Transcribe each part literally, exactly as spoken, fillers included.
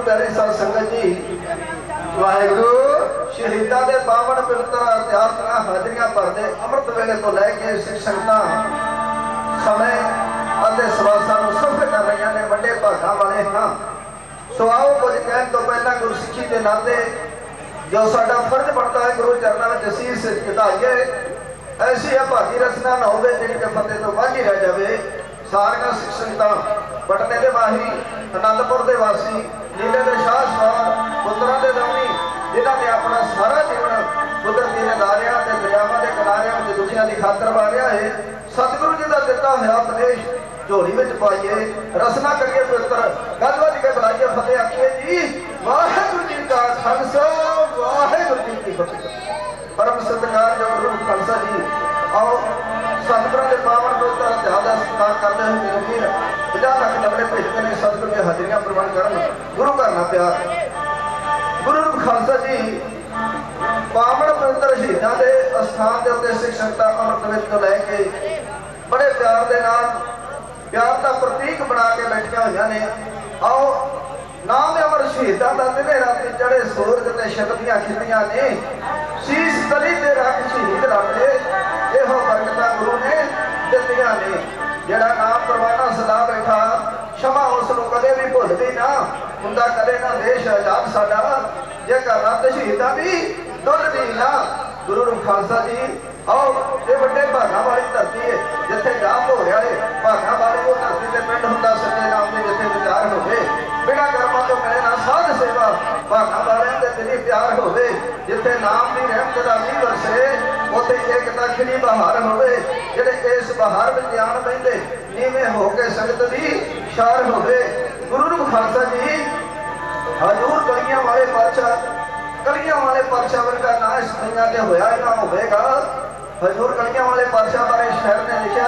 प्यारी साध संगत जी वाहिगुरु शहीदा के पावन पवित्र इतिहास ਦੀਆਂ ਹਾਜ਼ਰੀਆਂ ਭਰਦੇ ਅੰਮ੍ਰਿਤ ਵੇਲੇ ਤੋਂ ਲੈ ਕੇ ਸਿੱਖ ਸੰਗਤਾਂ समय ਅਤੇ ਸਵਾਸਾਂ ਨੂੰ ਸਫਲ ਕਰ ਰਹੀਆਂ ਨੇ ਵੱਡੇ ਭਾਗਾਂ ਵਾਲੇ ਹਾਂ। ਸੋ ਆਓ ਕੁਝ ਕਹਿਣ ਤੋਂ ਪਹਿਲਾਂ ਗੁਰੂ ਸਿੱਖੀ ਦੇ ਨਾਤੇ ਜੋ ਸਾਡਾ ਫਰਜ਼ ਬਣਦਾ ਹੈ ਗੁਰੂ ਚਰਨਾਂ ਵਿੱਚ ਅਸੀਸ ਝੁਕਾਈਏ। ऐसी अभागी रचना न हो जी फतेह तो वाझी रह जाए। सारिया सिख संगतां पटने के माही आनंदपुर के वासी नीले के शाह सवार पुत्रों के दानी जिन्होंने ने अपना सारा जीवन कुदरती नज़ारियां ते दरियावां के किनारियां में दुखियां की खातर वारिया है। सतगुरु जी का दिता हुआ उपदेश झोली में पाइए रसना करिए पवित्र गज वज के बुलाइए फतेह आखिए जी वाहिगुरू जी का खालसा वाहिगुरू जी की फतेह। परम सत्कार जो गुरु खालसा जी और सतगुरु के पावन पवित्र ज्यादा सत्कार करते हुए मेरे वीर पचास लख नबड़े भेजते हैं सतगुरु की हाजिरियां प्रवान कर गुरु करना प्यार। गुरु खालसा जी पावन पवित्र शहीदों के अस्थान के उत्ते सिख संगतां अमृत तो लैके बड़े प्यार के नाल प्यार का प्रतीक बना के बैठिया हुई ने। आओ नाम अमर शहीदों का दिने राती चढ़े सूरज ते शक्तियां खिंदियां ने शीश तली ते रख शहीद रखे यहो बरकतां गुरु ने दित्तियां ने। जेड़ा नाम परवाना सदा बैठा क्षमा उसनूं कदे भी भुलदी ना हुंदा कदे ना देश आजाद साडा जेकर रत शहीदां दी डुलदी ना। गुरु खालसा जी आओ ये बड़े भागा वाली धरती है जिथे जाप हो रहा है भागा वाली वो धरती से पिंड हुंदा सच्चे नाम के जिथे विचार होवे बिना कर्मां तो मिले ना साध सेवा भागा वाले के दिली प्यार होवे जिथे नाम की रहमत का मींह बरसे उथे एकता खिली बहार होवे जिहड़े इस बहार में जान पैंदे नीवें हो के संगत दी शार होवे। गुरु खालसा जी हजूर कलियां वाले पातशाह कलियां वाले पातशाह वर्गा ना इस दुनिया से होया ना होगा। हजूर कलियां वाले पातशाह बारे शहर ने लिखा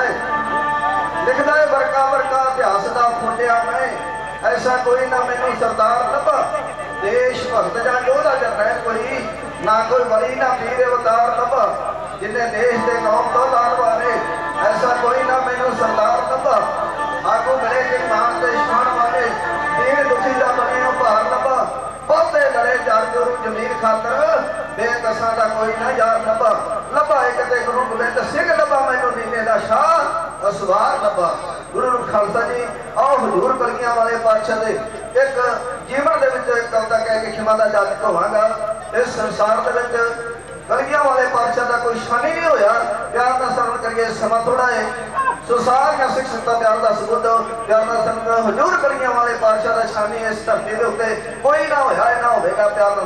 है लिखता है वर्का वर्का इतिहास का फुंडिया मैं ऐसा कोई ना मैनू सरदार लभा देश भगत जा योधा जरनैल कोई ना कोई वली ना पीर अवतार लभा जिन्हें देश के कौम तो लाल वाले ऐसा कोई ना मैनू सरदार लभा आगू मिले के मान के शान वाले दीन दुखी का बने उपहार लभा बहुते लड़े चार जोरू जमीन खातर बेकसा का कोई ना यार लभा लभा एक ते गुरु गोबिंद सिंह लभा मैनू नीले का शाह असवार लभा। गुरु खालसा जी आओ हजूर कलियां वाले पातशाह दे एक जीवन दे विच एक कविता कह के क्षमा का जाचक होवांगा। इस संसार दे विच कलियां वाले पातशाह का कोई शान ही नहीं होया। प्यार का सरवण करिए समा थोड़ा है सो सारिया सिख संगतां प्यार का सबूत प्यार का सरवण हजूर कलियां वाले पातशाह का शानी इस धरती के उत्ते कोई ना होया ना होगा। प्यार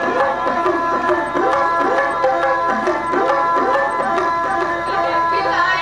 पिता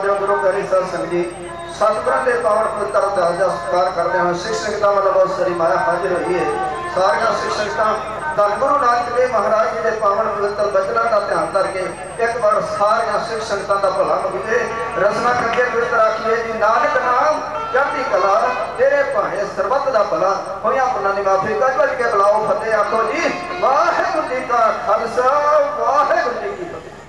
जो गुरु प्यारी साध संगत जी सतगुਰਾਂ ਦੇ पावन पवित्र अरदास ਦਾ ਸਤਿਕਾਰ ਕਰਦੇ ਹਾਂ। सिख संगतां ਵੱਲੋं बहुत सारी माया हाजिर हुई है। सारियां सिख संगतां धन गुरु नानक देव महाराज जी के पावन पवित्र बचनों का ध्यान करके एक बार सारियां सिख संगतां का भला होवे। रसना करके पवित्र आखिए जी नानक नाम चढ़ती कला तेरे भाणे सरबत दा भला होया पुना नी माफी गज गज के बुलाओ फतेह आखो जी वाहिगुरू जी का खालसा वाहिगुरू जी की फतेह।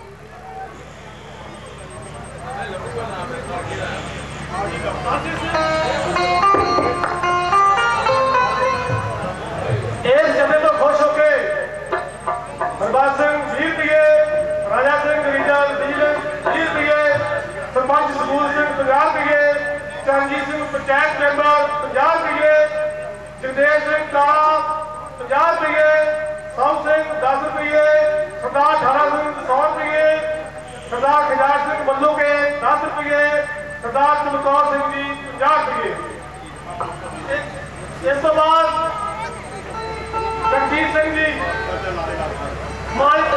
इस जमे तो खुश होके हरबाज सिंह वीर दिए, राजा सिंह रीजन वीर दिए, सरपंच सबूत सिंह पंजाब दिए, चरणजीत सिंह पंचायत मैंबर पंजाब दिए, जगदेव सिंह काला पंजाब दिए, सौ सिंह दस रुपये, सरदार अठारह सिंह सौ रुपये, सरदार खजाज सिंह मल्लू के दस रुपये, सरदार चमकौर सिंह जी पंजाब रुपये। इस तो बाद जगजीत सिंह जी मालिक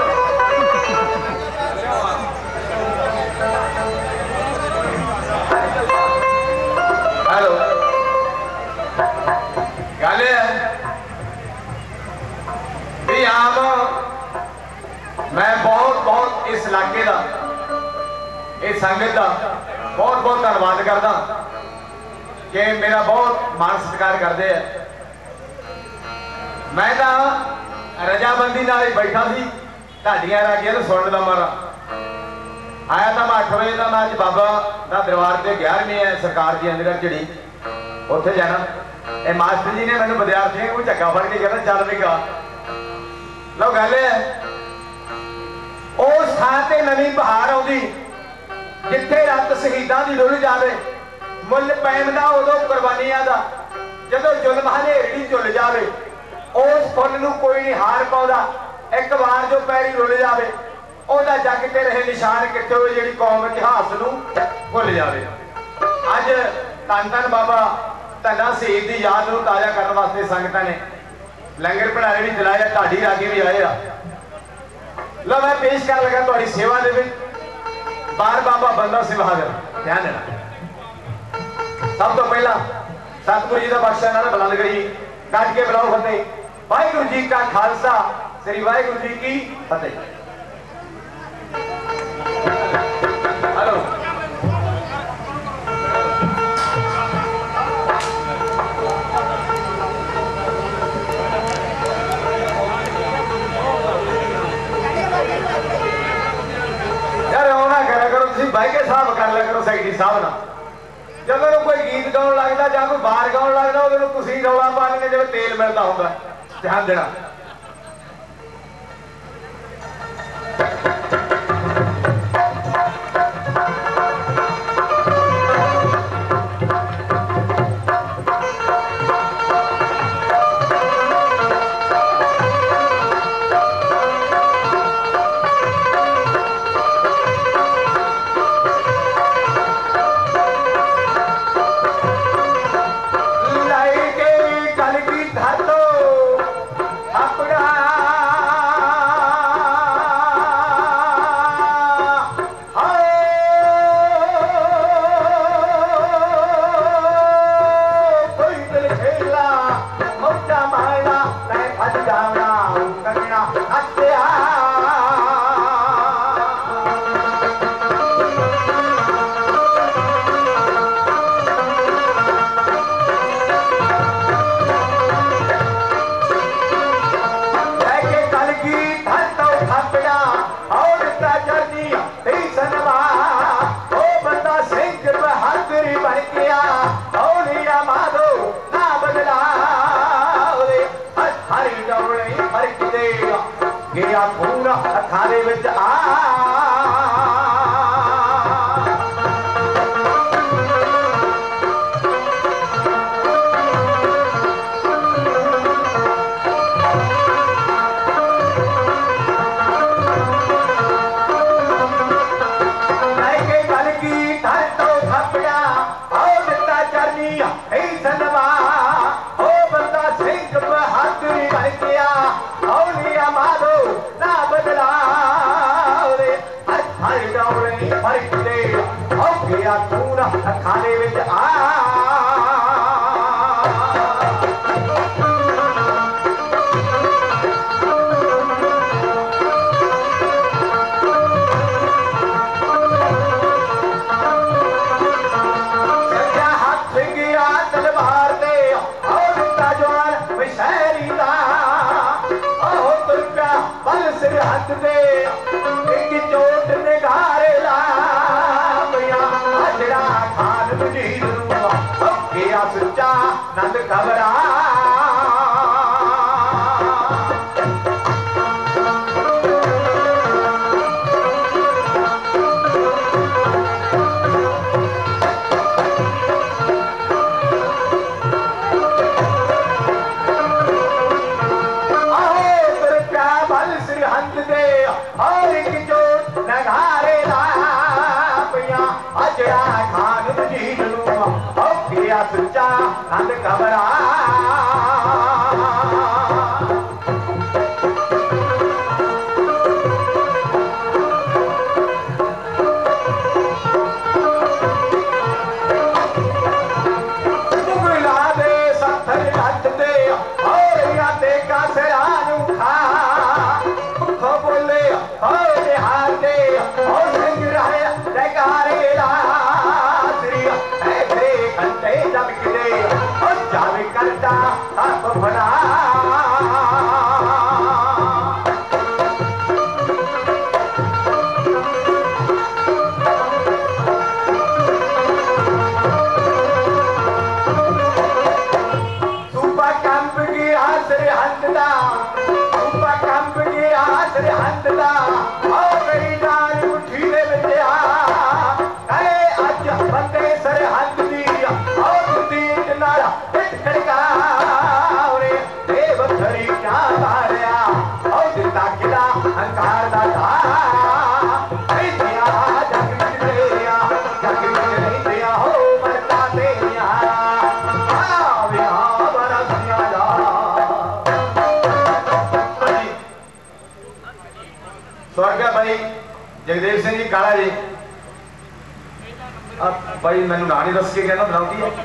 हेलो गल भी आम मैं बहुत बहुत इस इलाके का इस संगत का बहुत बहुत धन्यवाद करदा कि मेरा बहुत मान सत्कार करते हैं। मैं तो रजाबंदी नाल ही बैठा सी ढाडियां रागियां तो सुनने का मारा आया था। मैं अठ बजे का मैं अज बाबा का दरबार से ग्यारहवीं है सरकार की अंदर झड़ी उत्थे जाना। ये मास्टर जी ने मैंने विद्यार्थियों को झक्का फड़ के कहना चल भी गा लो। गल उस थां ते नवीं बहार आउंदी जिथे रत शहीदां दी डुल जावे मुल पैंदा उदों कुर्बानियां दा जदों जुल्म हनेरी झुल जावे उस फुल नूं कोई नहीं हार पाउंदा। एक बार जो पैरी रुल जावे ओहदा जग ते रहे निशान किथे होए जिहड़ी कौम इतिहास नूं भुल जावे। अज धन धन बाबा धन्ना शहीद दी याद नूं ताज़ा करन वास्ते संगतां ने लंगर भंडारे भी चलाए, ढाडी रागी भी आए आ। लो मैं पेश कर लगा तुहाडी सेवा दे विच बार बाबा बंदा सिंह बहादुर। ध्यान देना सब तो पहला सतगुरु जी का बख्शा नाम बुलंद करिए कट के बुलाओ फतेह। वाहिगुरू जी का खालसा श्री वाहिगुरू जी की फतेह। हेलो यार होना करा करो तुम बह के साहब कर लिया करो सैकटरी साहब ना जब कोई गीत गाउन लगता या कोई बाहर गाउन लगता उन्होंने तुम रौला पा लेंगे जिवें तेल मिलता होगा। ध्यान देना पूरा अखाड़े में आ सरहद दे एक चोट निगारे ला पिया अजरा खान वजीर गया सच्चा नंद घबरा सच्चा नंद घबरा मुगला दे सत्थर हथ दे और यादे का सरानू खा खो बोले और हाथे और सिंह रहे जयकारे ला जब किले और जावे करता आप भला सुबह कंप गया सरहद दा सुबह कंप गया सरहद दा और मेरी जान उठी ले बचा अरे अज बंदे सरहद दी भाई जगदेव सिंह जी काला जी अब भाई मैनू ना नहीं दस के कहना बनाती है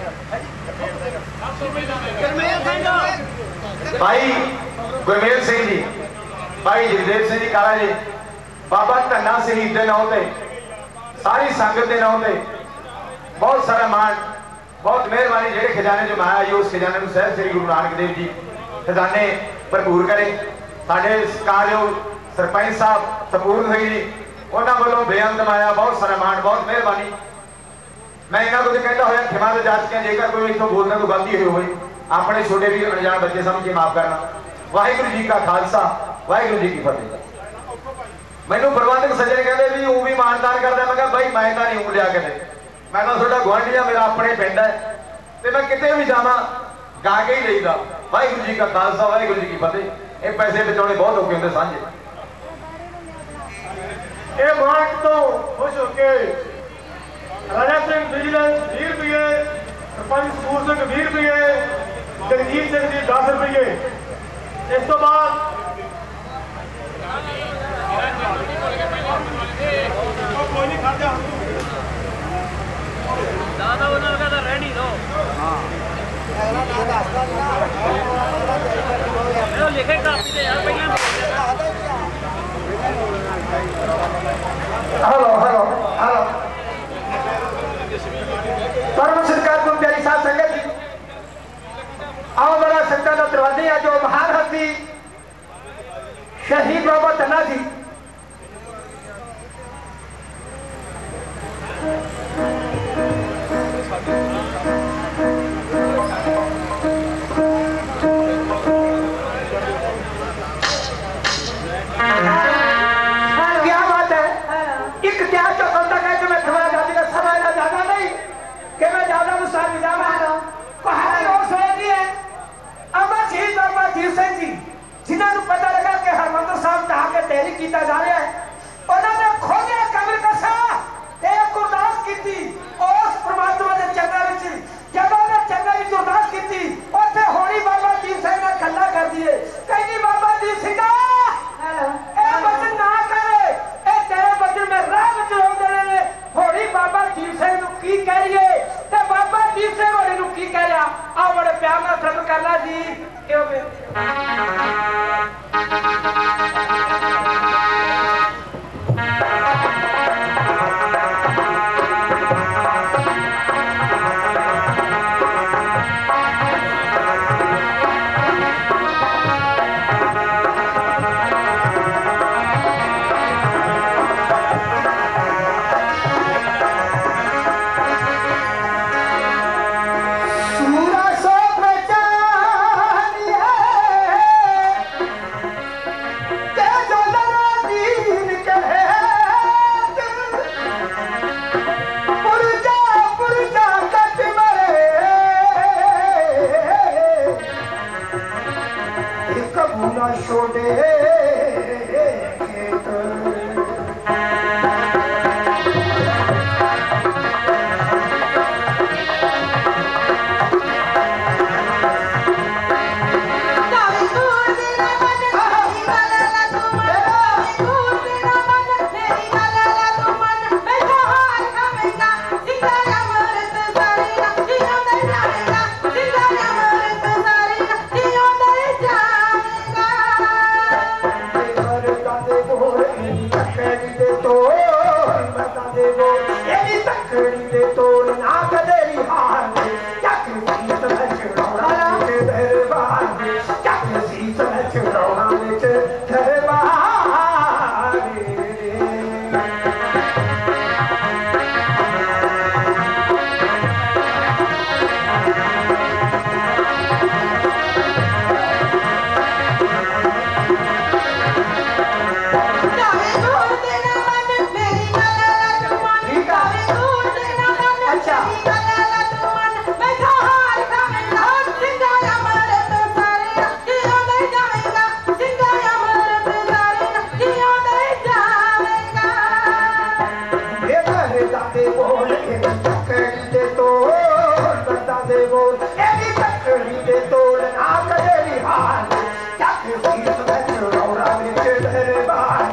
भाई गुरमेल सिंह जी भाई जगदेव सिंह जी काला जी बाबा धन्ना शहीद के नाम से सारी संगत के नाम से बहुत सारा मान बहुत मेहरबानी जेडे खजाने जो माया आई उस खजाने में सहब श्री गुरु नानक देव जी खजाने भरपूर करे साढ़े कारयोग सरपंच साहब सपूर्ण सिंह जी उन्होंने वालों बेअंत माया बहुत सारा मान बहुत मेहरबानी मैं इन्होंने कुछ कहता होया खिमा तो जाच के जेकर कोई इतों बोलने को गलती हुई हुई अपने छोटे भी अनजान बच्चे समझ के माफ करना वाहिगुरू जी का खालसा वाहिगुरू जी की फतेह मैनू प्रबंधक सज्जन कहते भी वो भी मानदान करता मैं कहा भाई मैं तो नहीं हूँ लिया के मैं तो थोड़ा गुआढ़ी मेरा अपने पिंड है तो मैं कितने भी जावा गा के ही लेगा वाहिगुरू जी का खालसा वाहिगुरू जी की फतेह ये पैसे बचाने बहुत औखे होंगे सांझे ये मार्ग तो खुश होके राजा सिंह विजिलेंस बीस रुपये सरपंच सूर सिंह बीस रुपये जगजीत सिंह जी दस रुपये इस तो बाद लिखे कापी दे यार पहले हेलो हेलो हेलो परम सरकार को प्यारी साथ संगत जी आओ बड़ा संगत का दरवाजे जो महान हस्ती शहीद बाबा धन्ना जी जिन्होंने पता लगा कि हरमंदर साहब ढा के तहरीक किया जा रहा है उन्होंने खोलिया कब्र कसा एक अरदास की उस परमात्मा के चंगा जब उन्हें चंगा की अरदास की उत्थे होनी बाबा दीप सिंह ने खला कर दिए कहीं बाबा दीप सिंह बचन ना करे ए तेरे बचन में राह बच रहे होनी बाबा दीप सिंह की कह रही है बाबा दीप सिंह होनी की कह रहा आओ बड़े प्यार ना सब करना जी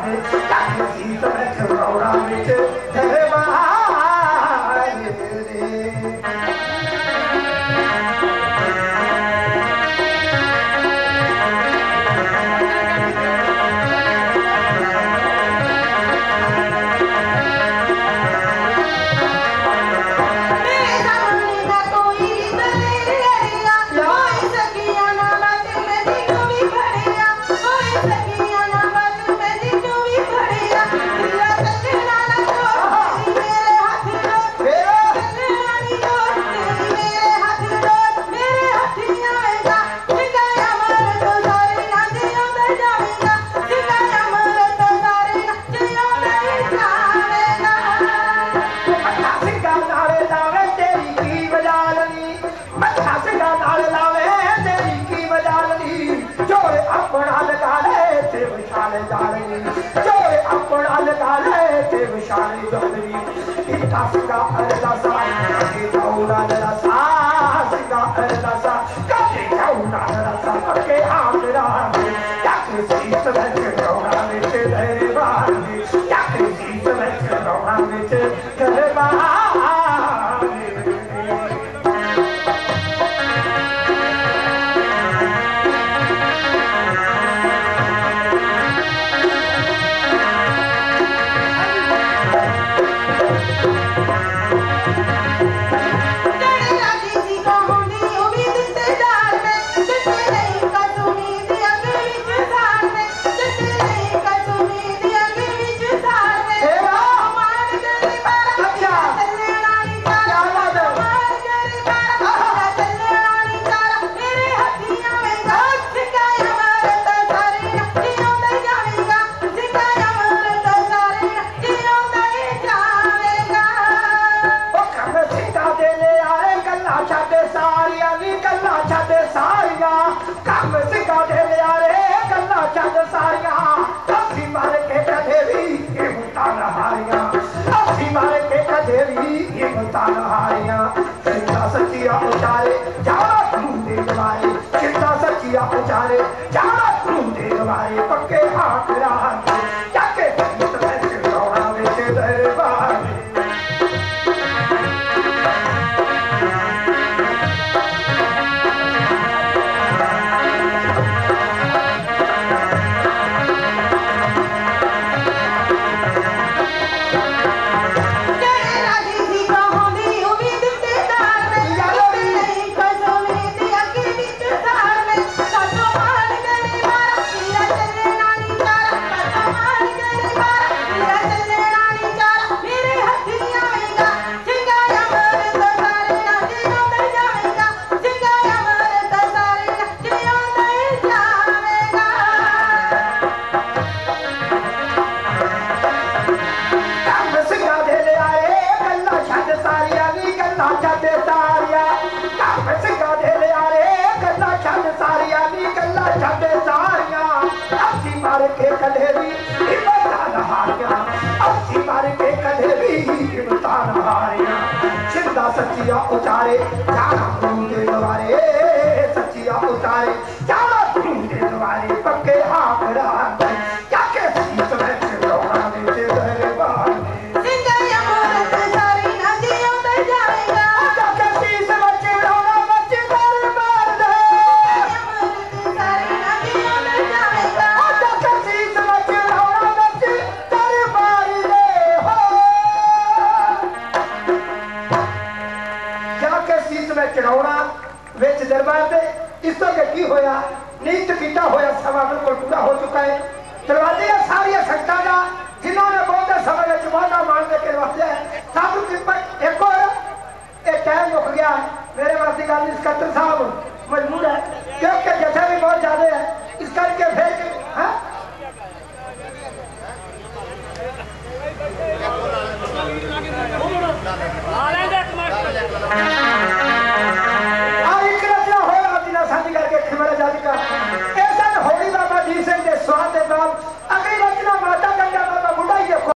जाके सीत में चौड़ा विच दरबार रे। Africa, Arasa, Kauna, Arasa, Africa, Arasa, Kauna, Arasa, okay, Africa, Yaki, Sita, Kauna, Michi, Derivani, Yaki, Sita, Kauna, Michi, Derivani. उचारे जाना ढूंढे हमारे पक्के हाथ रात जाके चौड़ा में दरबार सच्चिया उचारे जाना ढूंढे द्वारे सच्चिया उचारे जाना ढूंढे द्वारे पक्के हाथ रात जाके सीत में चौड़ा में दरबार सिंगया मोरत सारी नदियों में जाएगा जाके सीत में चौड़ा में दरबार सिंगया मोरत सारी नदियों में जाएगा जाके सीत में चौड़ा में दरबार रे हो जाके सीत में चढ़ाउणा विच दरबार दे इस तो की होया नीत कीता होया सवा बिल्कुल पूरा हो चुका है। दरवाजे सारी संगतां दा जिन्होंने बहुत समय विच वादा मानने के वास्ते सब किस्मत एक और ए टाइम मुक गया मेरे वास्ते गल इस कतर साहब मजबूर है क्योंकि जैसे भी बहुत ज्यादा है